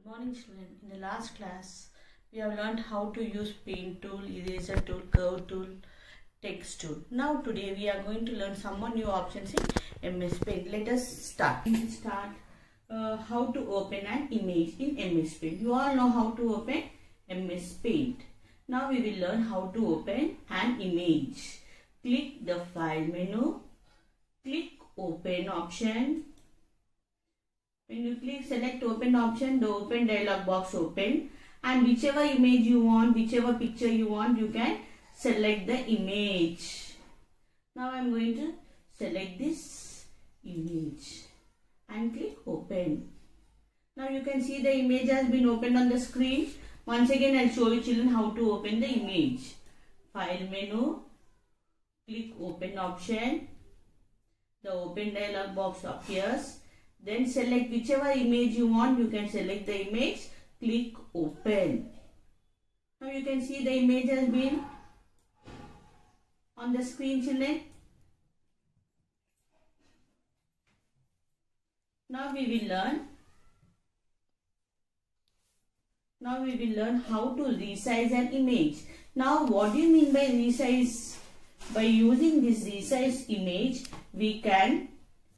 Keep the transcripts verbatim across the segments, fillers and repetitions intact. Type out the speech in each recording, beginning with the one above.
morning children. In the last class we have learned how to use paint tool, eraser tool, curve tool, text tool. Now today we are going to learn some more new options in M S Paint. Let us start. Let's start uh, how to open an image in M S Paint. You all know how to open M S Paint. Now we will learn how to open an image. Click the file menu. Click open option. When you click select open option, the open dialog box open, and whichever image you want, whichever picture you want, you can select the image. Now I am going to select this image and click open. Now you can see the image has been opened on the screen. Once again I will show you children how to open the image. File menu, click open option. The open dialog box appears. Then select whichever image you want. You can select the image. Click open. Now you can see the image has been on the screen children. Now we will learn. Now we will learn how to resize an image. Now what do you mean by resize? By using this resize image, we can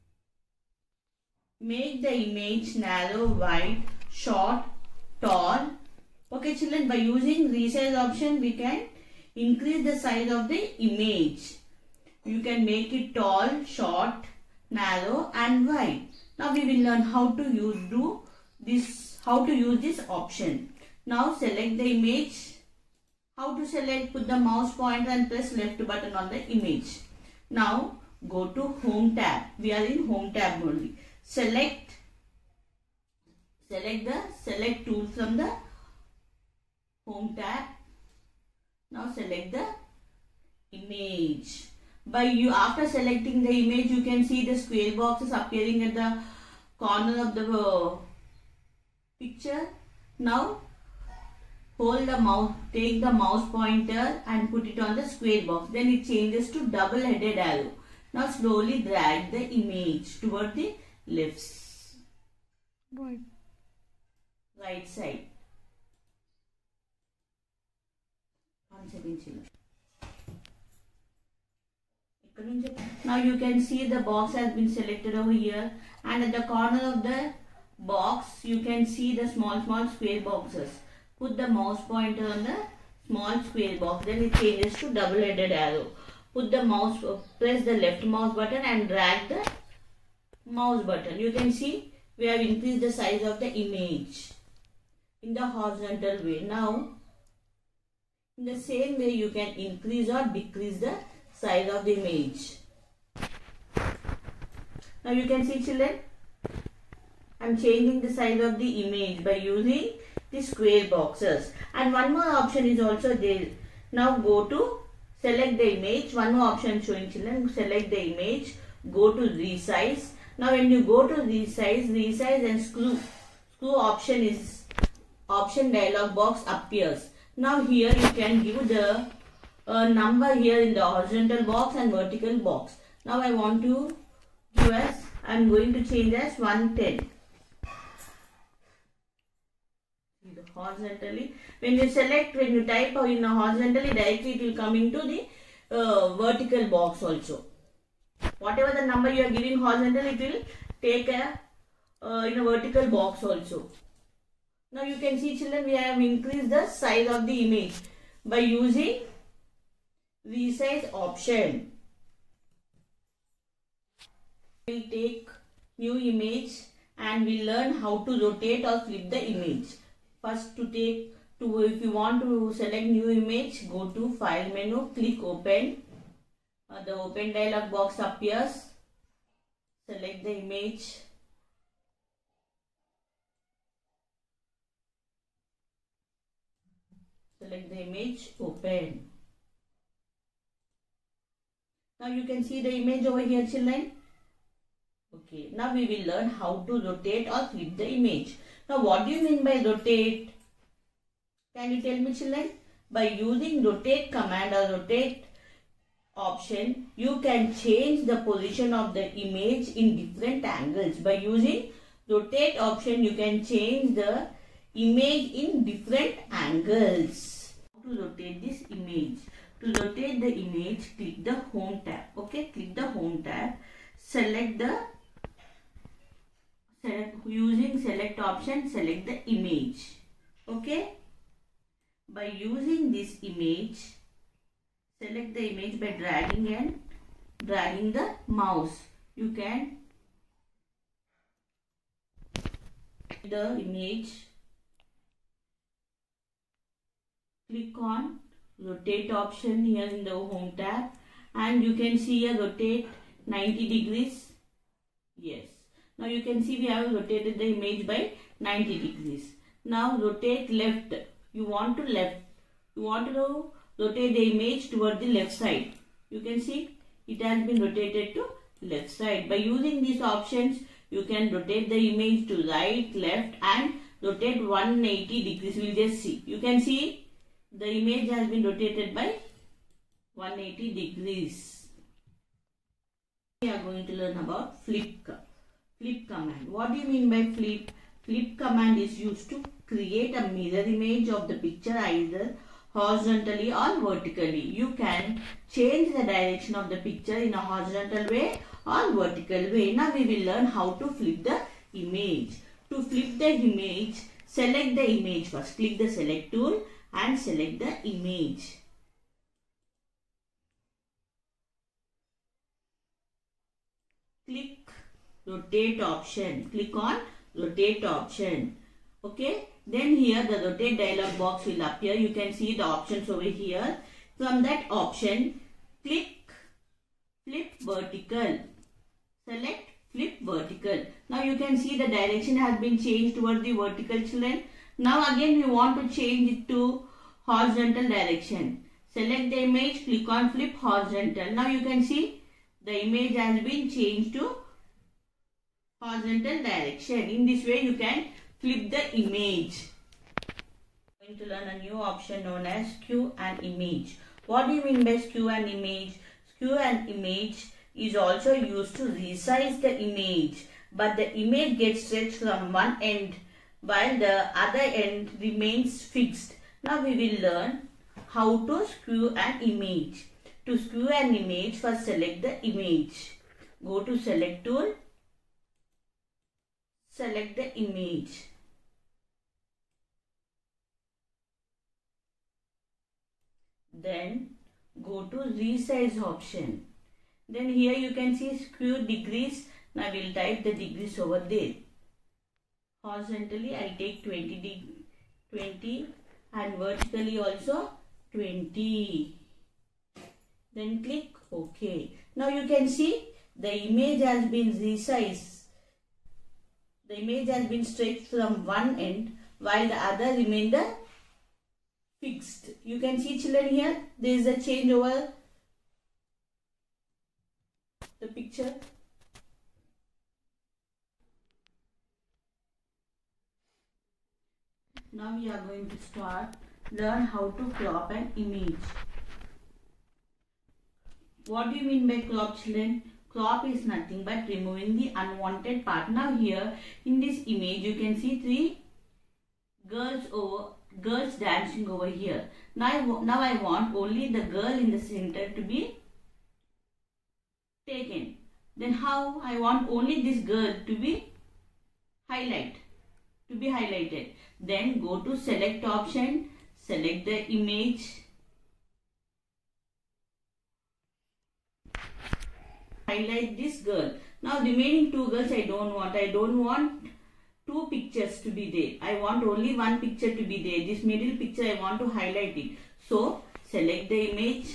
make the image narrow, wide, short, tall. Okay children, by using resize option we can increase the size of the image. You can make it tall, short, narrow and wide. Now we will learn how to use do this how to use this option. Now select the image. How to select? Put the mouse pointer and press left button on the image. Now go to home tab. We are in home tab only. Select select the select tool from the home tab. Now select the image. By you after selecting the image, you can see the square boxes appearing at the corner of the uh, picture. Now hold the mouse, take the mouse pointer and put it on the square box. Then it changes to double headed arrow. Now slowly drag the image toward the left right, right side. One second children. Now you can see the box has been selected over here, and at the corner of the box you can see the small small square boxes. Put the mouse pointer on the small square box, then it changes to double headed arrow. Put the mouse, press the left mouse button and drag the mouse button. You can see we have increased the size of the image in the horizontal way. Now in the same way you can increase or decrease the size of the image. Now you can see children, I am changing the size of the image by using the square boxes, and one more option is also there. Now go to select the image. One more option showing children. Select the image, go to resize. Now when you go to resize, resize and screw screw option is option dialog box appears. Now here you can give the uh, number here in the horizontal box and vertical box. Now I want to give as I am going to change as one ten. Horizontally. When you select, when you type in a horizontally, directly it will come into the uh, vertical box also. Whatever the number you are giving horizontally, it will take a uh, in a vertical box also. Now you can see children, we have increased the size of the image by using resize option. We will take new image and we learn how to rotate or flip the image. First, to take to if you want to select new image, go to file menu, click open. Uh, the open dialog box appears. Select the image. Select the image, open. Now you can see the image over here children. Okay, now we will learn how to rotate or flip the image. Now what do you mean by rotate? Can you tell me children? By using rotate command or rotate option, you can change the position of the image in different angles. By using rotate option, you can change the image in different angles. To rotate this image. To rotate the image, click the home tab. Okay, click the home tab. Select the select using select option, select the image. Okay. By using this image, select the image by dragging and dragging the mouse. You can the image. Click on rotate option here in the home tab, and you can see a rotate ninety degrees. Yes. Now you can see we have rotated the image by ninety degrees. Now rotate left. You want to left. You want to rotate the image toward the left side. You can see it has been rotated to left side. By using these options, you can rotate the image to right, left, and rotate one hundred eighty degrees. We'll just see. You can see the image has been rotated by one hundred eighty degrees. We are going to learn about flip. Flip command. What do you mean by flip? Flip command is used to create a mirror image of the picture either horizontally or vertically. You can change the direction of the picture in a horizontal way or vertical way. Now we will learn how to flip the image. To flip the image, select the image first. Click the select tool and select the image. Click rotate option. Click on rotate option. Okay. Then here the rotate dialog box will appear. You can see the options over here. From that option, click flip vertical. Select flip vertical. Now you can see the direction has been changed toward the vertical, children. Now again we want to change it to horizontal direction. Select the image, click on flip horizontal. Now you can see the image has been changed to horizontal direction. In this way you can flip the image. We are going to learn a new option known as skew and image. What do you mean by skew and image? Skew and image is also used to resize the image, but the image gets stretched from one end while the other end remains fixed. Now we will learn how to skew an image. To skew an image, first select the image. Go to select tool. Select the image. Then go to resize option. Then here you can see skew degrees. Now we will type the degrees over there. Horizontally I take twenty, twenty and vertically also twenty. Then click OK. Now you can see the image has been resized. The image has been stretched from one end while the other remained fixed. You can see, children, here there is a change over the picture. Now we are going to start learn how to crop an image. What do you mean by crop, children? Crop is nothing but removing the unwanted part. Now here in this image you can see three girls over girls dancing over here. Now I, now I want only the girl in the center to be taken. Then how? I want only this girl to be highlight to be highlighted. Then go to select option, select the image. Highlight this girl. Now remaining two girls I don't want. I don't want two pictures to be there. I want only one picture to be there. This middle picture I want to highlight it. So select the image.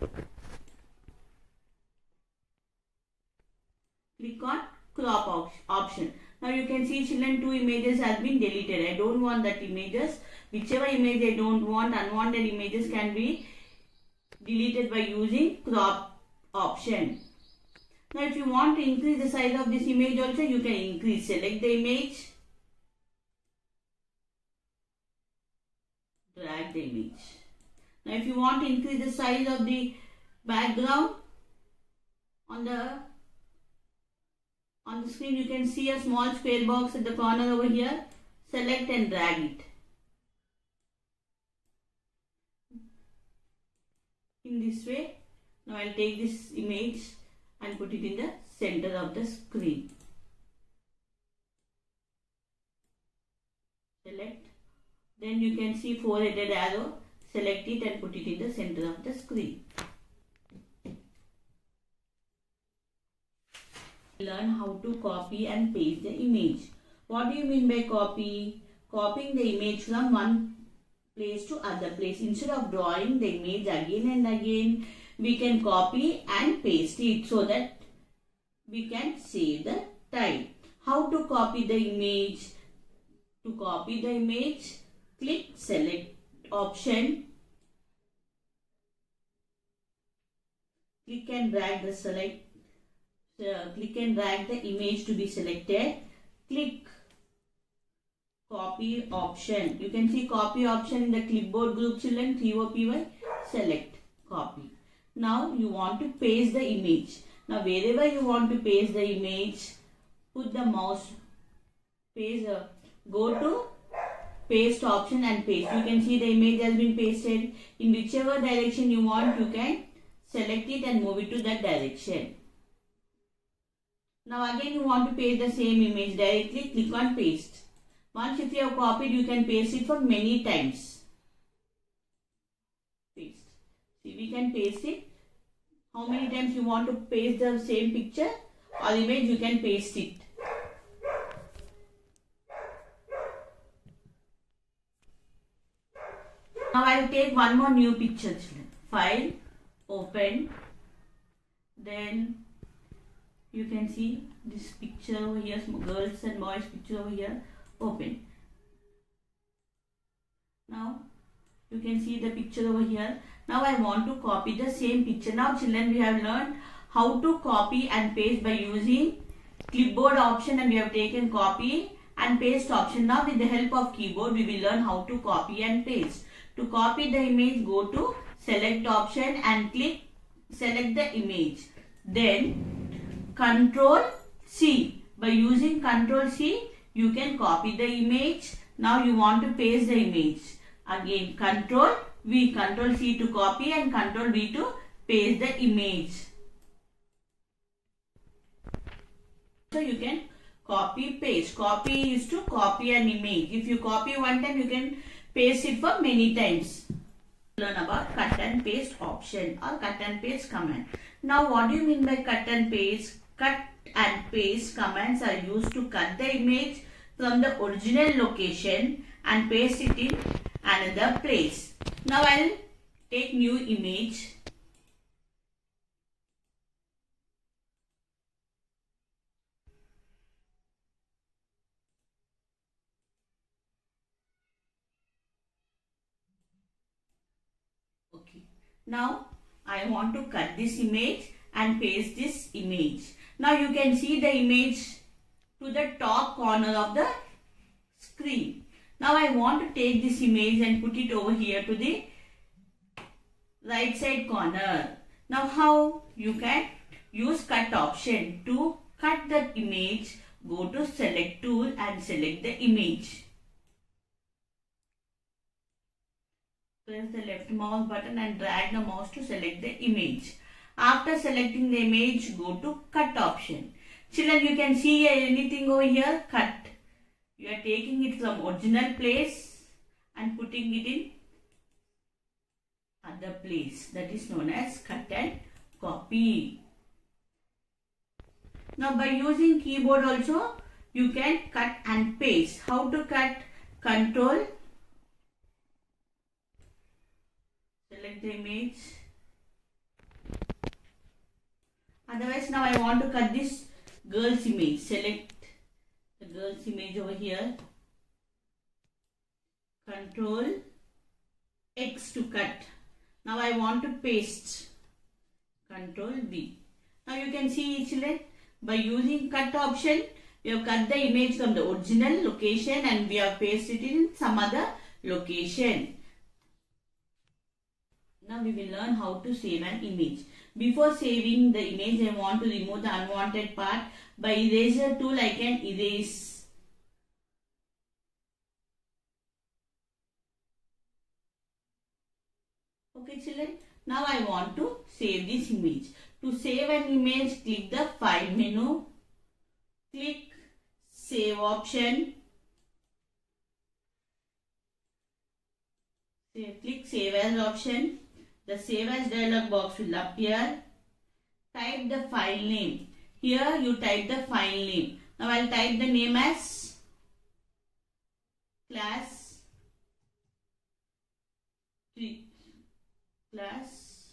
Click on crop op option. Now you can see, children, two images have been deleted. I don't want that images. Whichever image I don't want, unwanted images can be deleted by using crop option. Now if you want to increase the size of this image also, you can increase. Select the image. Drag the image. Now if you want to increase the size of the background, on the on the screen you can see a small square box at the corner over here. select and drag it. In this way, now I'll take this image and put it in the center of the screen. Select. Then you can see four-headed arrow. Select it and put it in the center of the screen. Learn how to copy and paste the image. What do you mean by copy? Copying the image from one place to other place. Instead of drawing the image again and again, we can copy and paste it so that we can save the time. How to copy the image? To copy the image, click select option. Click and drag the select. Uh, click and drag the image to be selected. Click copy option. You can see copy option in the clipboard group, children. C O P Y. Select copy. Now you want to paste the image. Now wherever you want to paste the image, put the mouse. Paste. Uh, go to paste option and paste. You can see the image has been pasted. In whichever direction you want, you can select it and move it to that direction. Now again you want to paste the same image directly, click on paste. Once if you have copied, you can paste it for many times. Paste. See, we can paste it. How many times you want to paste the same picture or image, you can paste it. Now I will take one more new picture, children. File, open, then you can see this picture over here, girls and boys picture over here, open. Now you can see the picture over here. Now I want to copy the same picture. Now children, we have learned how to copy and paste by using clipboard option, and we have taken copy and paste option. Now with the help of keyboard, we will learn how to copy and paste. To copy the image, go to select option and click select the image. Then control C. By using control C, you can copy the image. Now you want to paste the image. Again control V, control C to copy and control V to paste the image. So you can copy paste. Copy is to copy an image. If you copy one time, you can paste it for many times. Learn about cut and paste option or cut and paste command. Now what do you mean by cut and paste? Cut and paste commands are used to cut the image from the original location and paste it in another place. Now I will take new image. Okay. Now I want to cut this image and paste this image. Now you can see the image to the top corner of the screen. Now I want to take this image and put it over here to the right side corner. Now how? You can use cut option. To cut the image, go to select tool and select the image. Press the left mouse button and drag the mouse to select the image. After selecting the image, go to cut option. Children, you can see anything over here, cut. You are taking it from original place and putting it in other place. That is known as cut and copy. Now by using keyboard also, you can cut and paste. How to cut? Control. Select the image. Otherwise, now I want to cut this girl's image. Select the girl's image over here. Control X to cut. Now I want to paste. Control V. Now you can see, children, by using cut option, we have cut the image from the original location and we have pasted it in some other location. Now we will learn how to save an image. Before saving the image, I want to remove the unwanted part. By eraser tool, I can erase Okay children, now I want to save this image. To save an image, click the file menu, click save option, click save as option. The save as dialog box will appear. Type the file name. Here you type the file name. Now I will type the name as class three. Class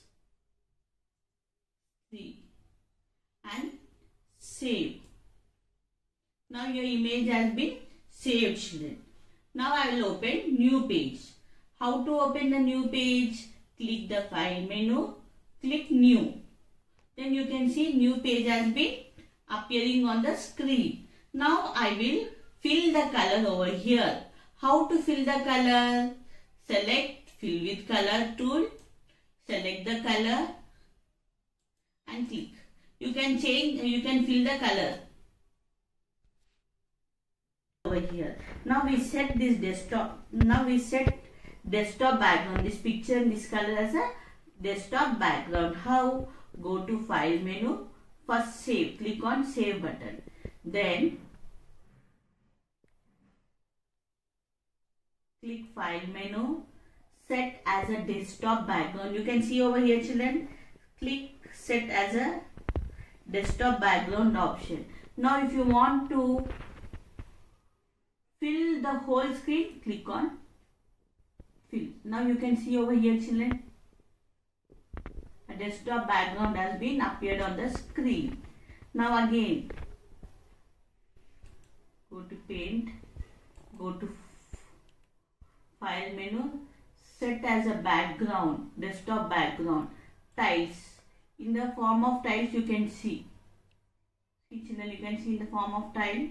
three and save. Now your image has been saved children. Now I will open new page. How to open the new page? Click the file menu, click new. Then you can see new page has been appearing on the screen. Now I will fill the color over here. How to fill the color? Select fill with color tool. Select the color and click. You can change, you can fill the color over here. Now we set this desktop. Now we set desktop background. This picture and this color as a desktop background. How? Go to file menu. First save. Click on save button. Then click file menu. Set as a desktop background. You can see over here children. Click set as a desktop background option. Now if you want to fill the whole screen, click on fill. Now you can see over here children. A desktop background has been appeared on the screen. Now again go to paint. Go to file menu. Set as a background, desktop background, tiles. In the form of tiles you can see. See children, you can see in the form of tile.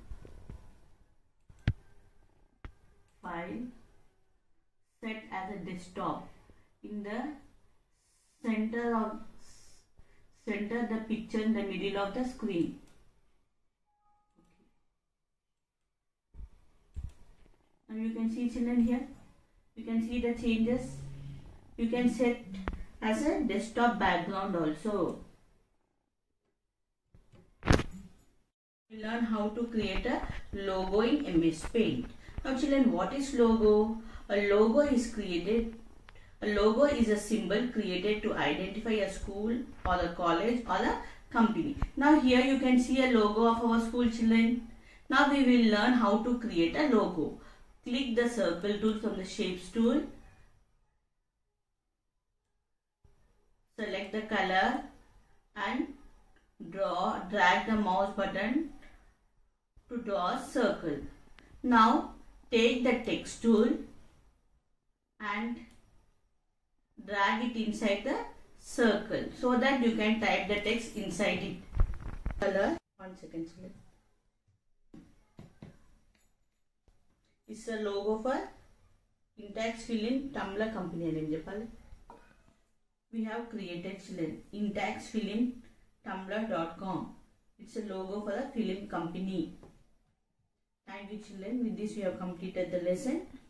File. Set as a desktop. In the center of center the picture in the middle of the screen. Now you can see children here. You can see the changes. You can set as a desktop background also. We learn how to create a logo in M S Paint. Now children, what is logo? A logo is created. A logo is a symbol created to identify a school or a college or a company. Now here you can see a logo of our school children. Now we will learn how to create a logo. Click the circle tool from the shapes tool. Select the color and draw, drag the mouse button to draw a circle. Now take the text tool and drag it inside the circle so that you can type the text inside it. Color. One second. It's a logo for Intex Film Tumblr company name. We have created children Intex Film Tumblr dot com. It's a logo for the film company. Thank you children. With this we have completed the lesson.